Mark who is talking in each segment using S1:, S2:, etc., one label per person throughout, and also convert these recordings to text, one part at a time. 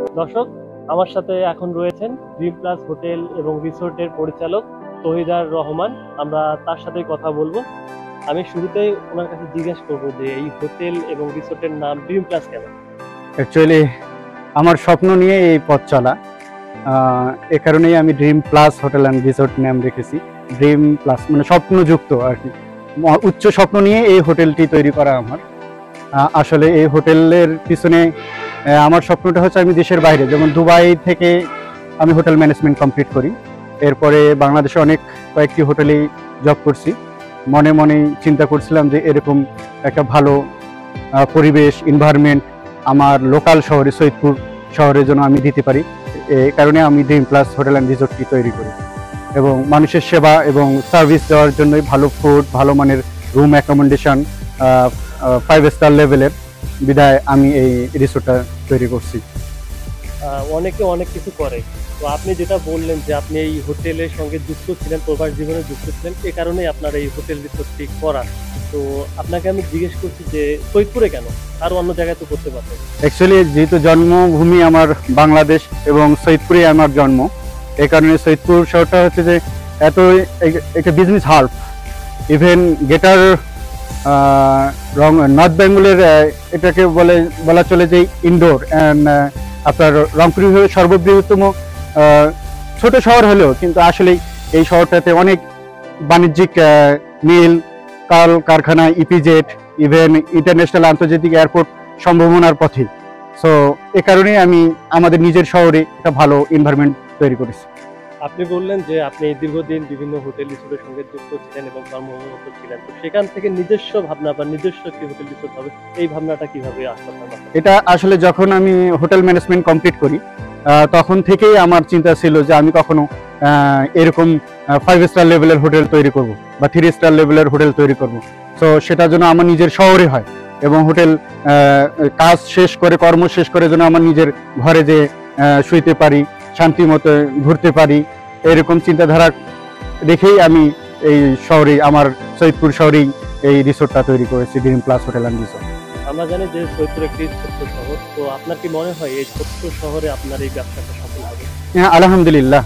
S1: দর্শক, আমার সাথে এখন রয়েছেন ড্রিম প্লাস হোটেল এবং রিসোর্টের পরিচালক তহিদার রহমান। আমরা তার সাথে কথা বলবো। আমি শুরুতেই ওনার কাছে জিজ্ঞেস করব যে এই হোটেল এবং রিসোর্টের নাম ড্রিম প্লাস কেন?
S2: অ্যাকচুয়ালি আমার স্বপ্ন নিয়ে এই পথ চলা, এ কারণেই আমি dream plus hotel and resort নাম রেখেছি। ড্রিম প্লাস মানে স্বপ্নযুক্ত আর কি, উচ্চ স্বপ্ন নিয়ে এই হোটেলটি তৈরি করা আমার। আসলে এই হোটেলের পিছনে আমার স্বপ্নটা হচ্ছে আমি দেশের বাইরে, যেমন দুবাই থেকে আমি হোটেল ম্যানেজমেন্ট কমপ্লিট করি। এরপরে বাংলাদেশে অনেক কয়েকটি হোটেলেই জব করছি। মনে মনে চিন্তা করছিলাম যে এরকম একটা ভালো পরিবেশ এনভায়রনমেন্ট আমার লোকাল শহরে সৈয়দপুর শহরের জন্য আমি দিতে পারি। এই কারণে আমি ড্রিম প্লাস হোটেল অ্যান্ড রিসোর্টটি তৈরি করি এবং মানুষের সেবা এবং সার্ভিস দেওয়ার জন্যই ভালো ফুড, ভালো মানের রুম অ্যাকোমোডেশন, 5 স্টার লেভেলের বিধায় আমি এই রিসোর্টটা তৈরি করছি।
S1: অনেকে অনেক কিছু করে, তো আপনি যেটা বললেন যে আপনি এই হোটেলের সঙ্গে যুক্ত ছিলেন, প্রবাস জীবনে যুক্ত ছিলেন, এ কারণেই আপনার এই হোটেল রিসোর্টটি করা। তো আপনাকে আমি জিজ্ঞেস করছি যে সৈয়দপুরে কেন, আর অন্য জায়গায় তো করতে পারতেন।
S2: অ্যাকচুয়ালি যেহেতু জন্মভূমি আমার বাংলাদেশ এবং সৈয়দপুরে আমার জন্ম, এই কারণে সৈয়দপুর শহরটা হচ্ছে যে এত একটা business hub. Even greater north বেঙ্গলের এটাকে বলা চলে যে ইনডোর অ্যান্ড আপনার রংপুর বিভাগের সর্ববৃহত্তম ছোট শহর হলেও কিন্তু আসলে এই শহরটাতে অনেক বাণিজ্যিক মিল, কারখানা, ইপিজেড, ইভেন ইন্টারন্যাশনাল আন্তর্জাতিক এয়ারপোর্ট সম্ভাবনার পথে। সো এ কারণেই আমি আমাদের নিজের শহরে একটা ভালো এনভায়রনমেন্ট তৈরি করেছি।
S1: আপনি বললেন যে আপনি দীর্ঘদিন বিভিন্ন হোটেল রিসোর্টের সঙ্গে যুক্ত ছিলেন এবং কর্মরত ছিলেন, তো সেখান থেকে নিজস্ব ভাবনা বা নিজস্ব একটি হোটেল রিসোর্ট হবে, এই ভাবনাটা কিভাবে আসলো?
S2: এটা আসলে যখন আমি হোটেল ম্যানেজমেন্ট কমপ্লিট করি তখন থেকেই আমার চিন্তা ছিল যে আমি কখনো এরকম 5 স্টার লেভেলের হোটেল তৈরি করব বা 3 স্টার লেভেলের হোটেল তৈরি করব। সো সেটার জন্য আমার নিজের শহরে হয় এবং হোটেল কাজ শেষ করে, কর্ম শেষ করে যেন আমার নিজের ঘরে যে শুইতে পারি, শান্তি মতো ঘুরতে পারি, এরকম চিন্তাধারা রেখেই আমি এই শহরে, আমার সৈয়দপুর শহরেই এই রিসোর্টটা তৈরি করেছি, dream plus hotel and resort.
S1: আমরা জানি যে সৈয়দপুর একটি ছোট্ট শহর, তো আপনার কি মনে হয় এই ছোট্ট শহরে আপনার এই ব্যবসাটা সফল হবে?
S2: হ্যাঁ, আলহামদুলিল্লাহ,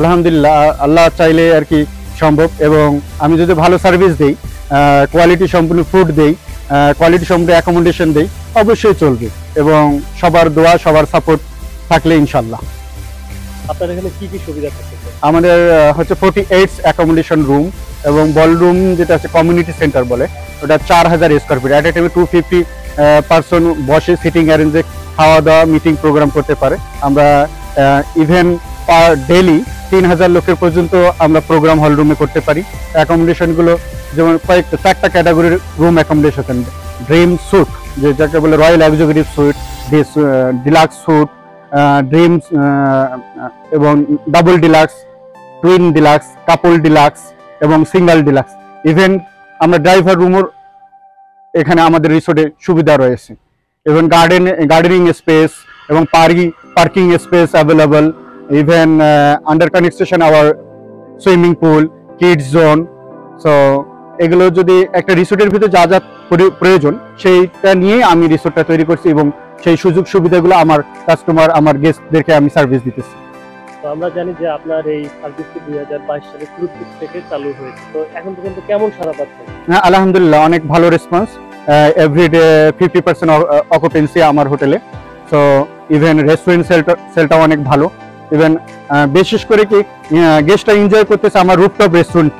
S2: আল্লাহ চাইলে আর কি সম্ভব। এবং আমি যদি ভালো সার্ভিস দেই, কোয়ালিটি সম্পূর্ণ ফুড দেই, কোয়ালিটি সম্পূর্ণ অ্যাকোমোডেশন দেই, অবশ্যই চলবে এবং সবার দোয়া, সবার সাপোর্ট থাকলে ইনশাল্লাহ।
S1: আপনার এখানে কি কি সুবিধা থাকছে?
S2: আমাদের হচ্ছে 48 অ্যাকোমোডেশন রুম এবং বলরুম, যেটা আছে কমিউনিটি সেন্টার বলে, ওটা 4000 স্কোয়ার ফিট। অ্যাট এ টাইমে 250 পার্সন বসে সিটিং অ্যারেঞ্জে খাওয়া দাওয়া, মিটিং, প্রোগ্রাম করতে পারে। আমরা ইভেন পার ডেলি 3000 লোকের পর্যন্ত আমরা প্রোগ্রাম হল রুমে করতে পারি। অ্যাকোমোডেশনগুলো যেমন কয়েকটা 4টা ক্যাটাগরির রুম অ্যাকোমোডেশন: ড্রিম স্যুট, যে যাকে বলে royal executive suite, deluxe suite, dreams এবং double deluxe, twin deluxe, couple deluxe এবং সিঙ্গেল ডিলাক্স। ইভেন আমরা ড্রাইভার রুমও এখানে আমাদের রিসোর্টে সুবিধা রয়েছে। ইভেন গার্ডেনিং স্পেস এবং parking space available. Even under construction our swimming pool, kids zone. So এগুলো যদি একটা রিসোর্টের ভিতরে যা যা প্রয়োজন সেইটা নিয়ে আমি রিসোর্টটা তৈরি করছি এবং সেই সুযোগ সুবিধাগুলো আমার কাস্টমার, আমার গেস্টদেরকে আমি সার্ভিস দিতেছি।
S1: তো আমরা জানি যে আপনার এই সার্ভিসটি 2022 সালে শুরুর দিক থেকে চালু হয়েছে, তো এখন পর্যন্ত কেমন সাড়া পাচ্ছেন?
S2: হ্যাঁ, আলহামদুলিল্লাহ, অনেক ভালো রেসপন্স। এভরিডে 50% অকুপেন্সি আমার হোটেলে। সো ইভেন রেস্টুরেন্ট সেলটাও অনেক ভালো। ইভেন বিশেষ করে কি গেস্টরা এনজয় করতেছে আমার রুফটপ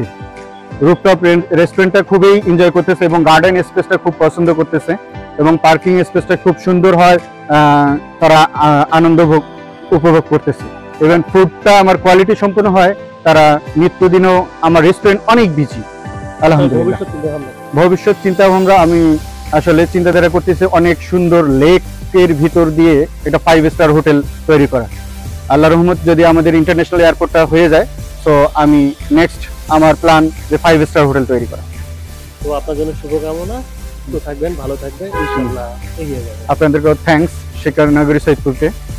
S2: রেস্টুরেন্টটা খুবই এনজয় করতেছে এবং গার্ডেন স্পেসটা খুব পছন্দ করতেছে এবং পার্কিং স্পেসটা খুব সুন্দর হয়, তারা আনন্দ উপভোগ করতেছে। ইভেন ফুডটা আমার কোয়ালিটি সম্পূর্ণ হয়, তারা নিত্যদিনও আমার রেস্টুরেন্ট অনেক বিজি। আলহামদুলিল্লাহ। ভবিষ্যৎ চিন্তা ভাবনা আমি আসলে চিন্তাধারা করতেছি অনেক সুন্দর লেকের ভিতর দিয়ে একটা 5 স্টার হোটেল তৈরি করা। আল্লাহ রহমত যদি আমাদের ইন্টারন্যাশনাল এয়ারপোর্টটা হয়ে যায়, তো আমি নেক্সট আমার প্ল্যান যে 5 স্টার হোটেল তৈরি করা।
S1: তো আপনার জন্য শুভকামনা, তো থাকবেন, ভালো থাকবেন, ইনশাআল্লাহ এগিয়ে যাবেন।
S2: আপনাদেরকেও থ্যাঙ্কস, শিকারনগরী সৈয়দপুরকে।